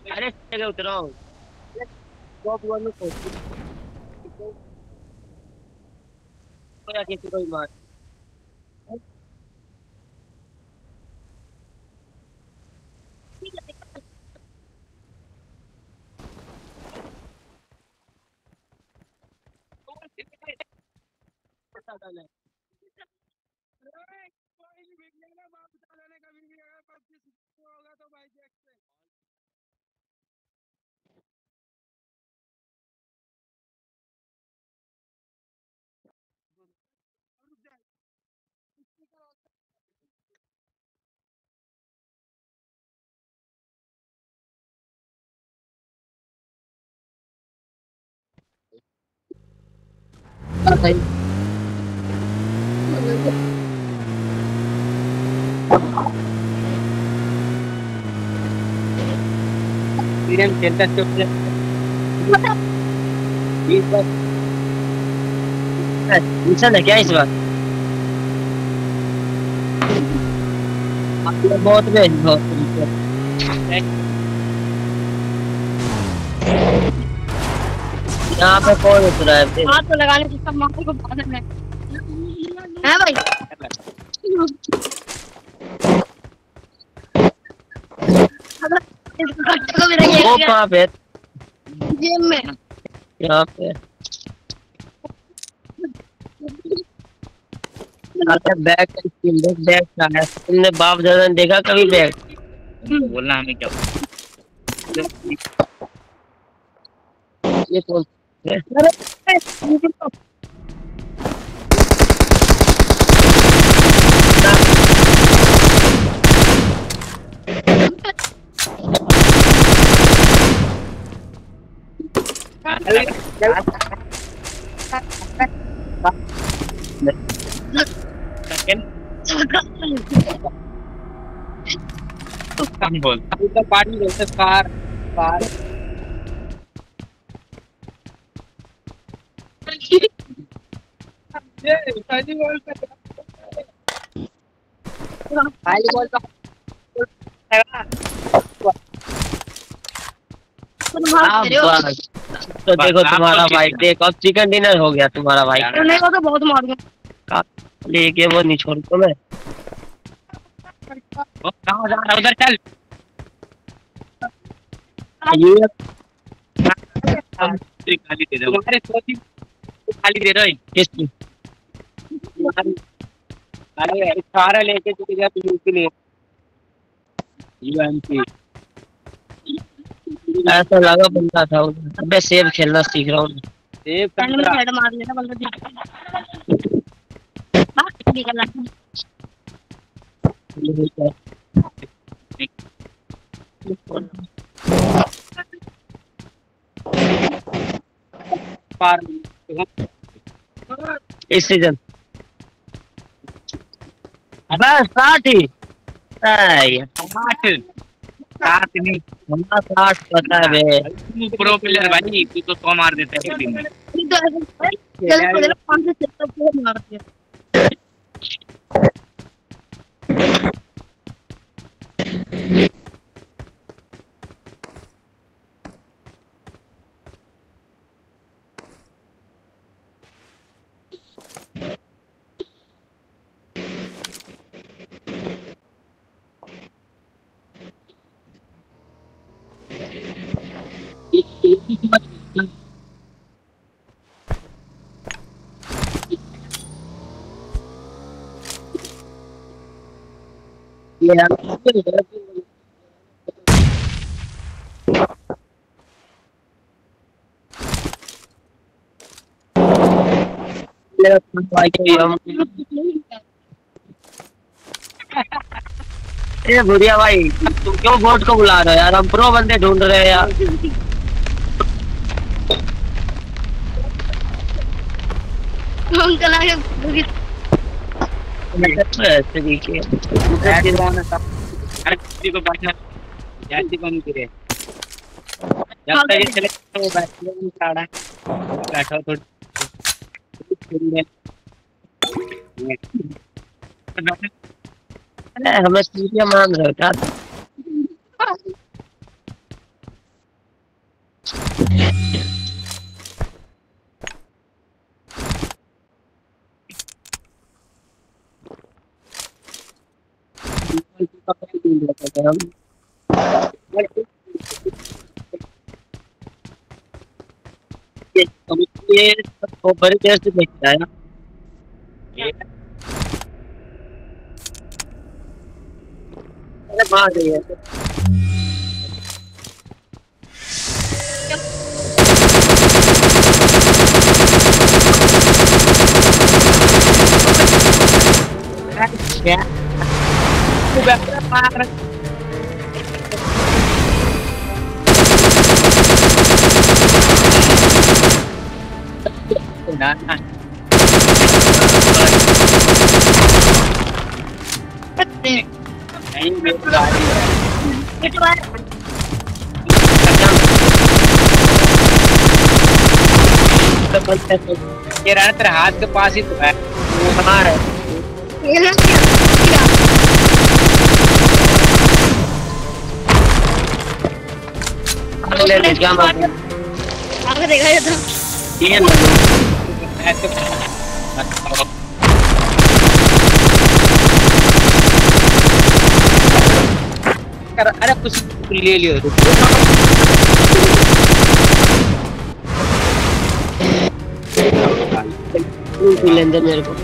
अरे जगह उतरो टॉप वन में पहुंच गया किसी को ही मार। खेलता चुप इस बार मिशन है क्या इस बार? बहुत यहाँ पे कौन उतरा है? हाथ तो लगाने से सब माथे को बांधना है भाई। वो कहाँ पे? जेब में। यहाँ पे बैग बैग का है। तुमने बाप दादा ने देखा कभी बैग? बोलना हमें क्या ये कौन है? बोल तो पार्टी बोलते कार कार खाली बोल तो देखो तुम्हारा भाई देखो अब चिकन डिनर हो गया तुम्हारा भाई। नहीं वो तो बहुत मार गया लेके वो नहीं छोड़ तो मैं कहाँ जा रहा उधर चल ये खाली दे दो तुम्हारे सोची खाली दे रहे किसकी अरे सारा लेके चले गया तुम उसके लिए यूएमपी ऐसा लगा बंदा था मैं सेब खेलना सीख रहा हूँ सेब हेड मार लेना बंदा इस सीजन बस 60 ही 60 नहीं 60 पता है बे तू प्रो प्लेयर भाई तू तो 100 मार देता है एक दिन में ये भूरिया भाई तुम क्यों बोट को बुला रहे हो यार? हम प्रो बंदे ढूंढ रहे हैं यार। हमें मान रहे हो क्या? ये तो बड़ी देर से देख रहा है ना। अरे मार रही है क्या तू बैठा मार ना ना नहीं मेरी गाड़ी है ये रहा तेरे हाथ के पास ही तो है वो हमारा है ले ले क्या मार आगे देखा जाता ये ऐसे अरे कुछ ले लियो लेंदर मेरे को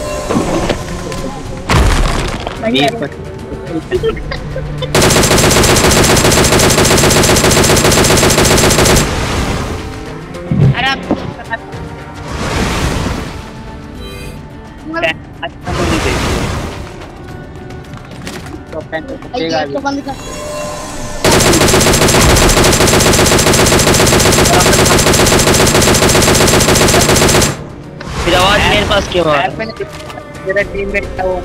फिर आवाज मेरे पास क्यों आ रहा है मेरा टीममेट था वो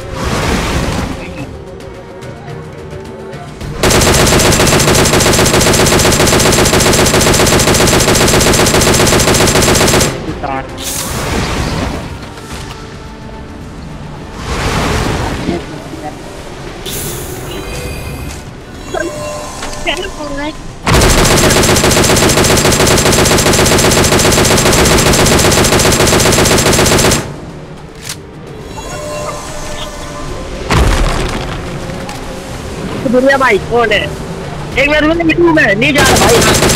दुनिया भाई कौन है एक मिनट में नहीं जा रहा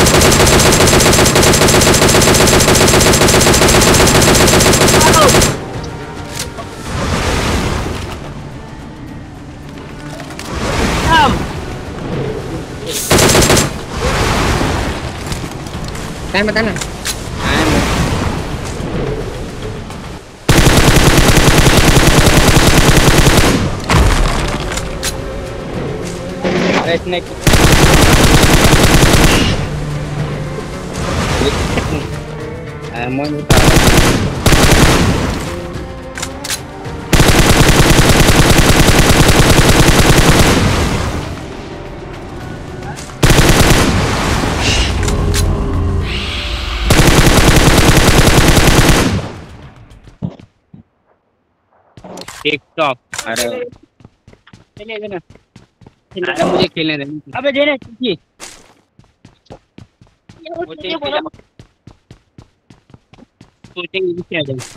भाई बता ना इसने टिकटॉक अरे चलिए ना अरे मुझे खेलने दे अबे दे रहे सोचेंगे क्या जाए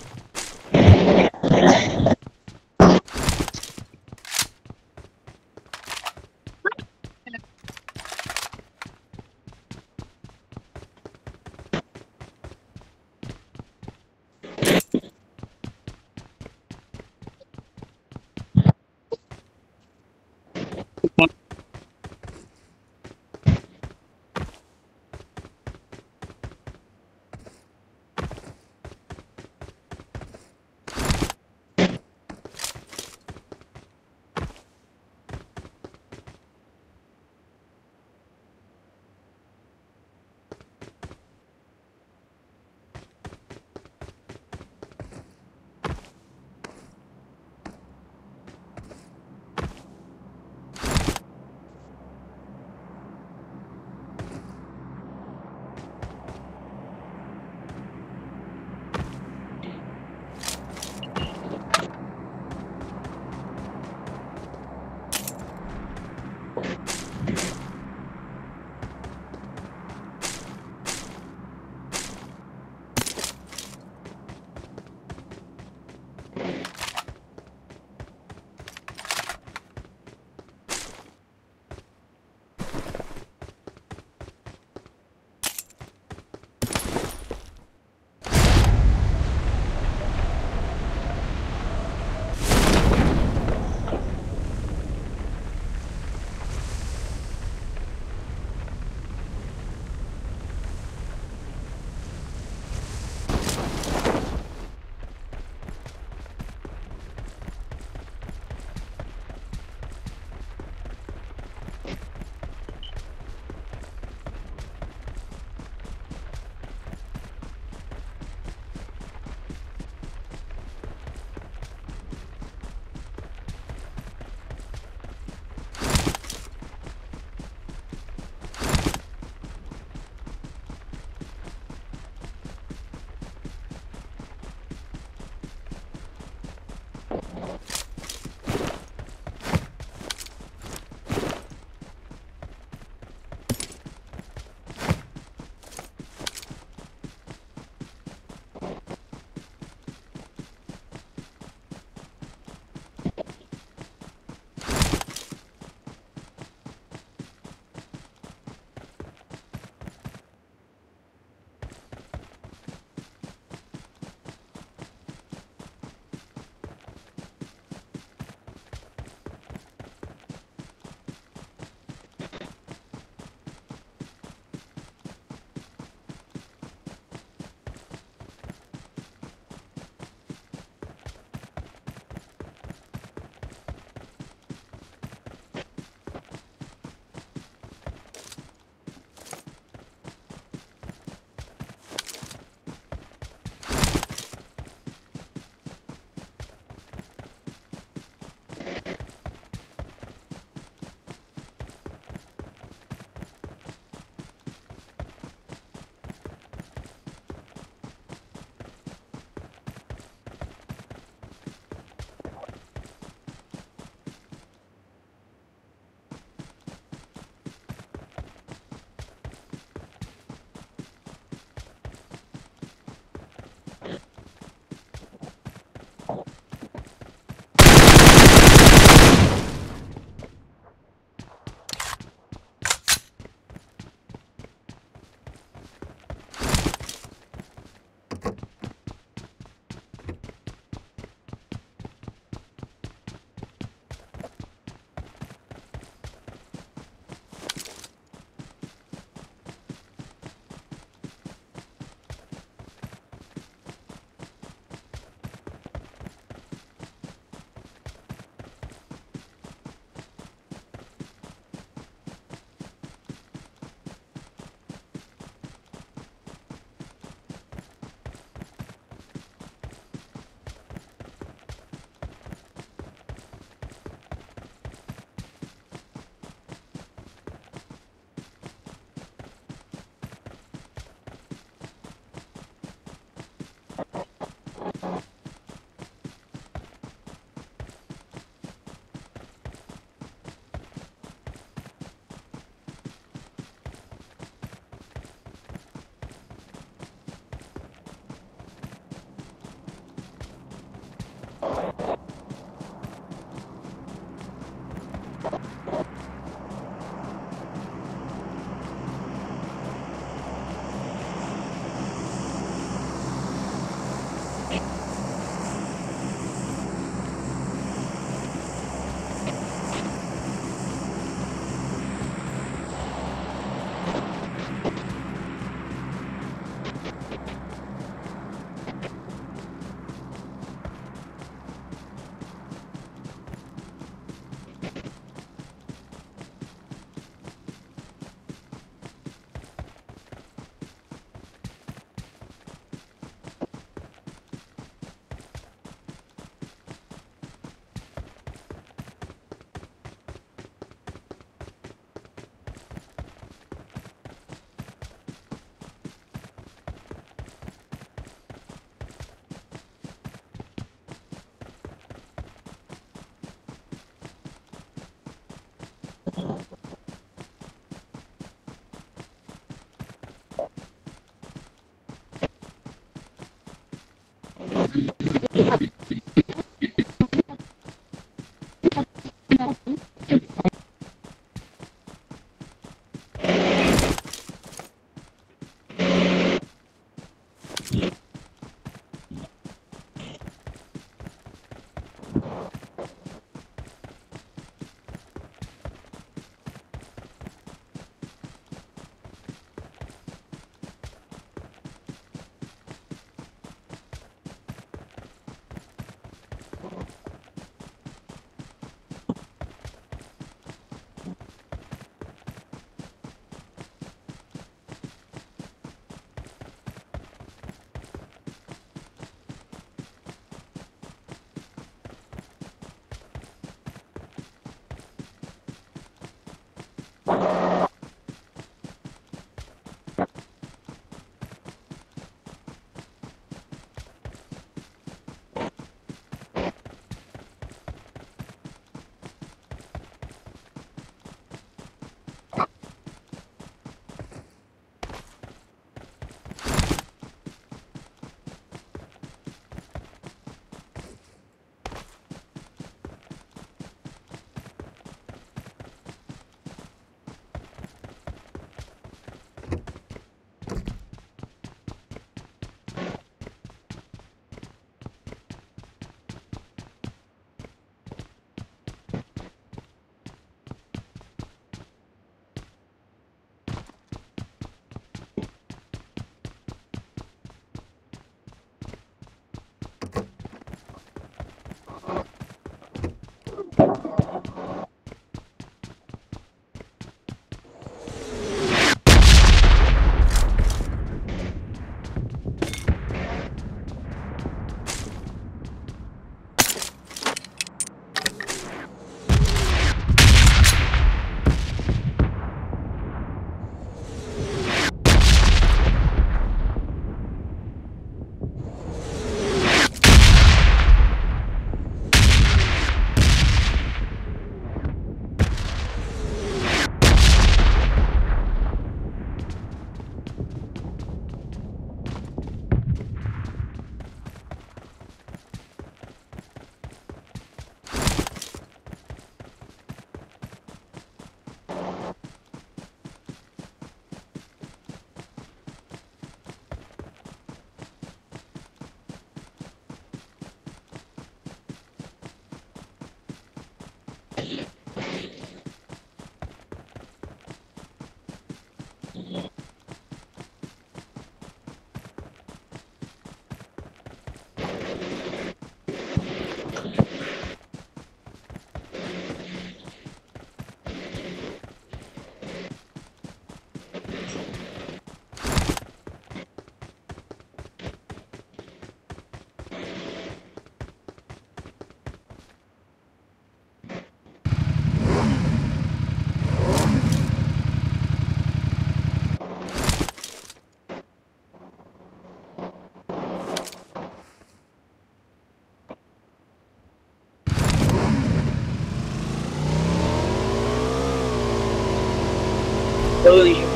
Yo lo dije.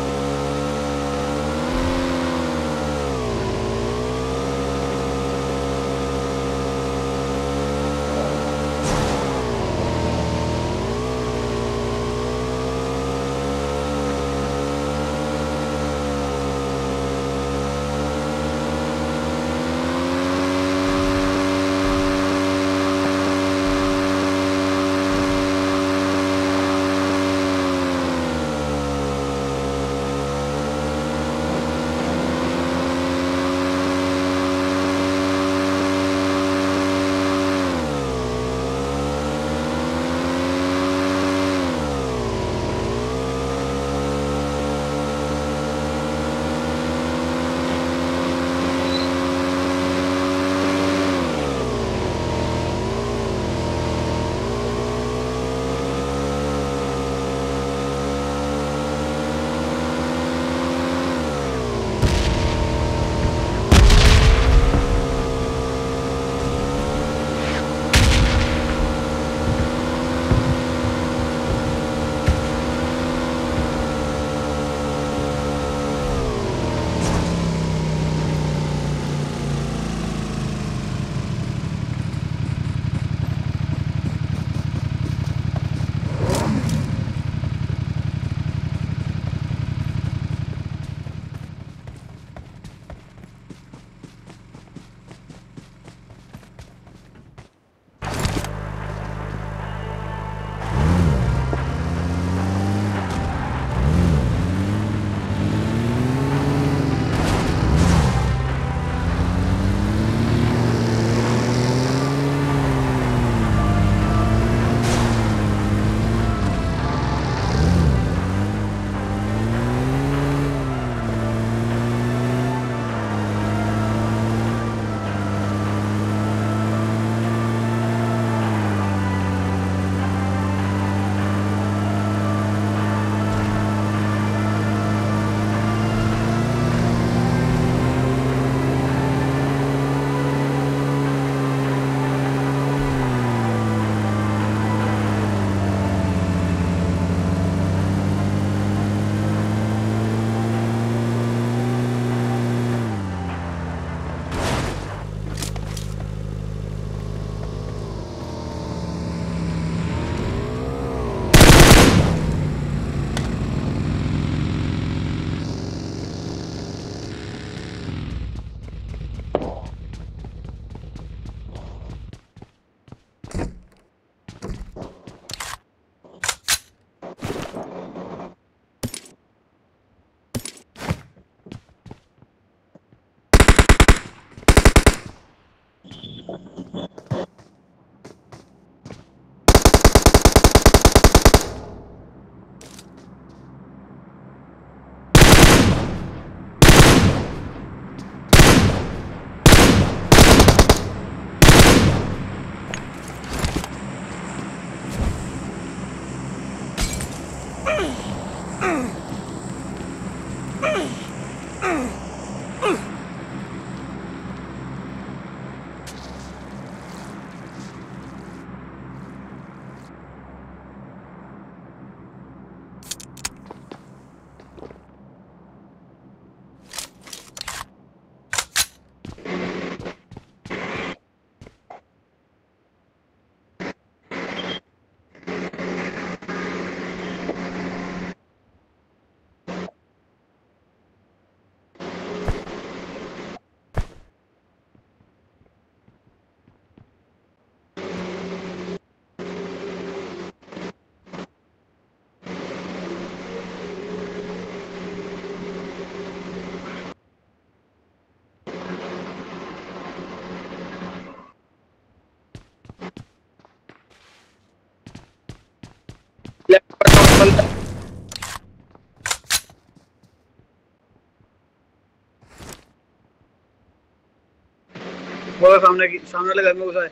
वो सामने वाले घर में घुसा है।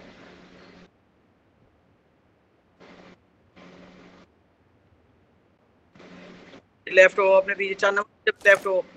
लेफ्ट हो अपने पीछे 4 नंबर लेफ्ट हो।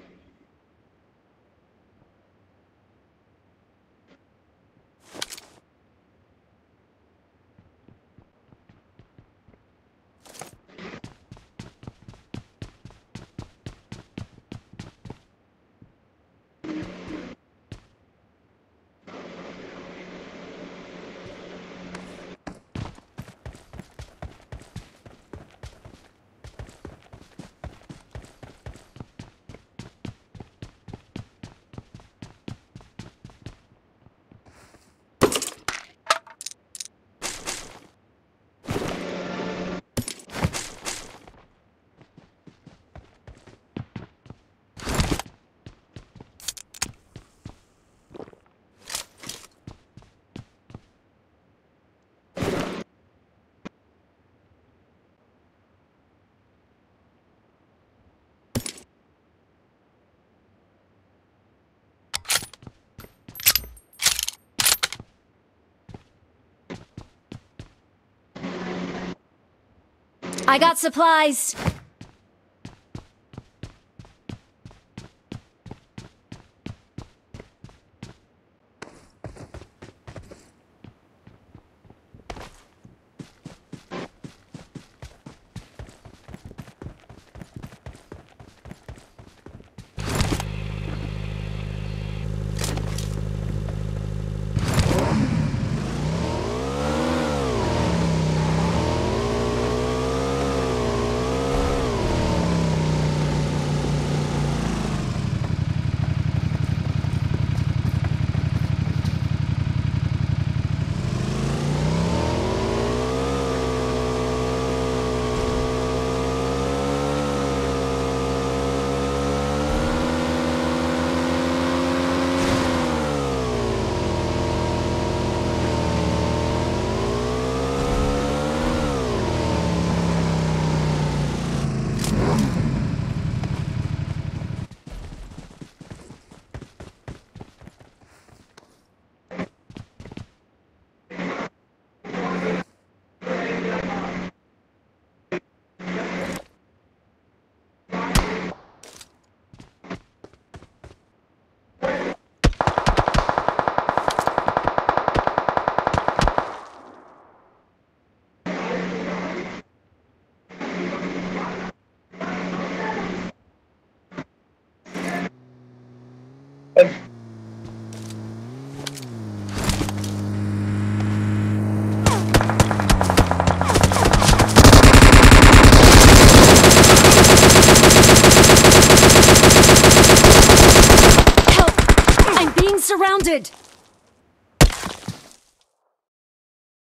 I got supplies. Surrounded!